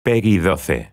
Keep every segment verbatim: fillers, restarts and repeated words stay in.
Peggy doce.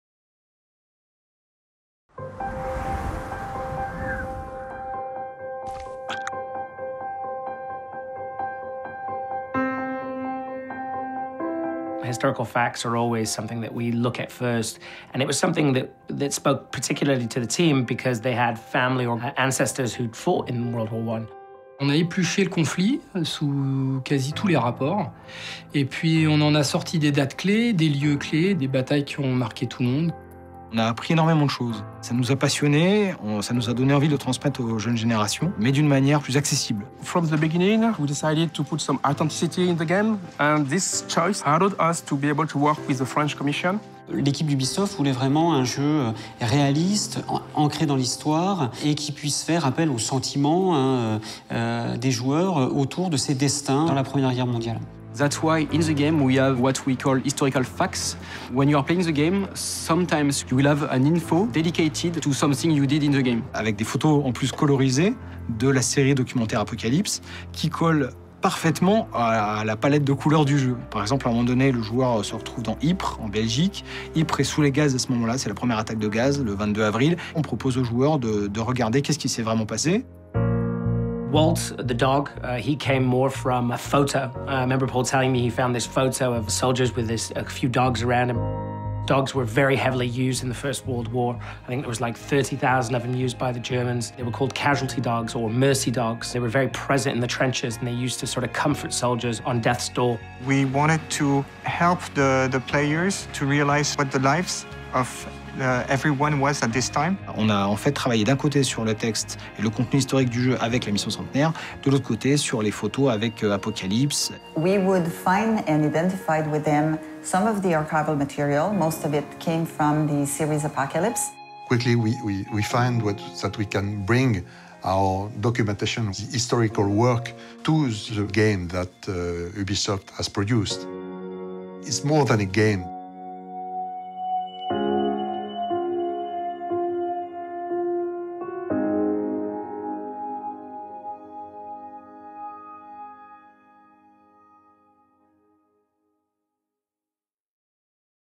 Historical facts are always something that we look at first, and it was something that, that spoke particularly to the team because they had family or ancestors who'd fought in World War One. On a épluché le conflit sous quasi tous les rapports, et puis on en a sorti des dates clés, des lieux clés, des batailles qui ont marqué tout le monde. On a appris énormément de choses. Ça nous a passionnés, on, ça nous a donné envie de le transmettre aux jeunes générations, mais d'une manière plus accessible. From the beginning, we decided to put some authenticity in the game, and this choice allowed us to be able to work with the French Commission. L'équipe d'Ubisoft voulait vraiment un jeu réaliste, ancré dans l'histoire, et qui puisse faire appel aux sentiments hein, euh, des joueurs autour de ces destins dans la Première Guerre mondiale. That's why in the game we have what we call historical facts. When you are playing the game, sometimes you will have an info dedicated to something you did in the game. Avec des photos en plus colorisées de la série documentaire Apocalypse qui collent parfaitement à la palette de couleurs du jeu. Par exemple, à un moment donné, le joueur se retrouve dans Ypres, en Belgique. Ypres est sous les gaz à ce moment-là, c'est la première attaque de gaz, le vingt-deux avril. On propose aux joueurs de, de regarder qu'est-ce qui s'est vraiment passé. Walt, the dog, uh, he came more from a photo. I remember Paul telling me he found this photo of soldiers with this, a few dogs around him. Dogs were very heavily used in the First World War. I think there was like thirty thousand of them used by the Germans. They were called casualty dogs or mercy dogs. They were very present in the trenches and they used to sort of comfort soldiers on death's door. We wanted to help the, the players to realize what the lives of Uh, everyone was at this time. On a en fait travaillé d'un côté sur le texte et le contenu historique du jeu avec la mission centenaire, de l'autre côté sur les photos avec euh, Apocalypse. We would find and identify with them some of the archival material. Most of it came from the series Apocalypse. Quickly, we, we, we find what, that we can bring our documentation, the historical work, to the game that uh, Ubisoft has produced. It's more than a game.